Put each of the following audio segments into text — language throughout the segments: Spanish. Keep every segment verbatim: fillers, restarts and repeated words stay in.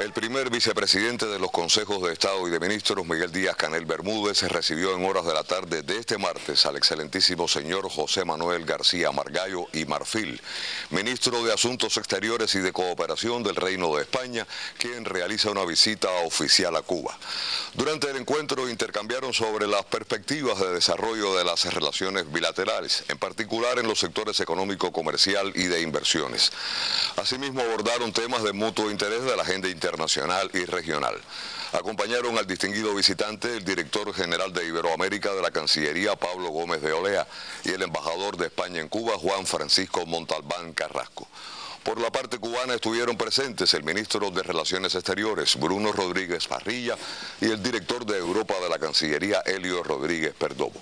El primer vicepresidente de los consejos de Estado y de Ministros, Miguel Díaz-Canel Bermúdez, recibió en horas de la tarde de este martes al excelentísimo señor José Manuel García Margallo y Marfil, ministro de Asuntos Exteriores y de Cooperación del Reino de España, quien realiza una visita oficial a Cuba. Durante el encuentro intercambiaron sobre las perspectivas de desarrollo de las relaciones bilaterales, en particular en los sectores económico, comercial y de inversiones. Asimismo abordaron temas de mutuo interés de la agenda internacional y regional. Acompañaron al distinguido visitante el director general de Iberoamérica de la Cancillería, Pablo Gómez de Olea, y el embajador de España en Cuba, Juan Francisco Montalbán Carrasco. Por la parte cubana estuvieron presentes el ministro de Relaciones Exteriores, Bruno Rodríguez Parrilla, y el director de Europa de la Cancillería, Helio Rodríguez Perdomo.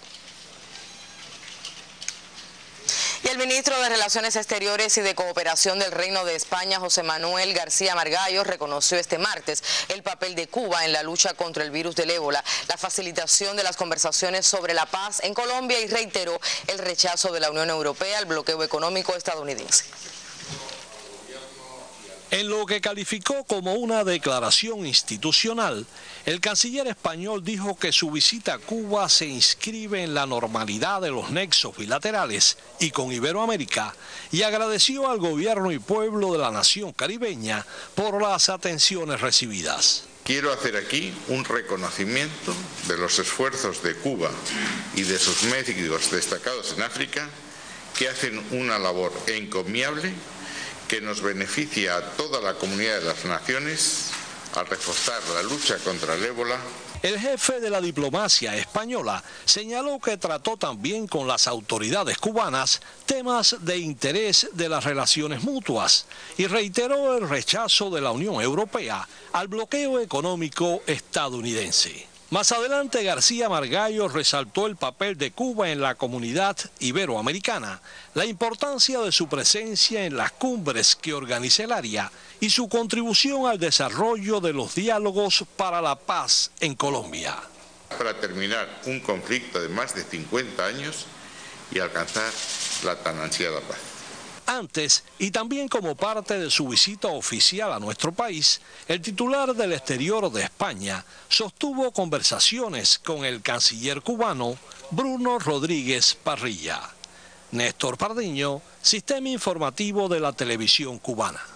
Y el ministro de Relaciones Exteriores y de Cooperación del Reino de España, José Manuel García Margallo, reconoció este martes el papel de Cuba en la lucha contra el virus del ébola, la facilitación de las conversaciones sobre la paz en Colombia y reiteró el rechazo de la Unión Europea al bloqueo económico estadounidense. En lo que calificó como una declaración institucional, el canciller español dijo que su visita a Cuba se inscribe en la normalidad de los nexos bilaterales y con Iberoamérica, y agradeció al gobierno y pueblo de la nación caribeña por las atenciones recibidas. Quiero hacer aquí un reconocimiento de los esfuerzos de Cuba y de sus médicos destacados en África, que hacen una labor encomiable que nos beneficia a toda la comunidad de las naciones al reforzar la lucha contra el ébola. El jefe de la diplomacia española señaló que trató también con las autoridades cubanas temas de interés de las relaciones mutuas y reiteró el rechazo de la Unión Europea al bloqueo económico estadounidense. Más adelante, García Margallo resaltó el papel de Cuba en la comunidad iberoamericana, la importancia de su presencia en las cumbres que organiza el área y su contribución al desarrollo de los diálogos para la paz en Colombia. Para terminar un conflicto de más de cincuenta años y alcanzar la tan ansiada paz. Antes, y también como parte de su visita oficial a nuestro país, el titular del Exterior de España sostuvo conversaciones con el canciller cubano Bruno Rodríguez Parrilla. Néstor Pardiño, Sistema Informativo de la Televisión Cubana.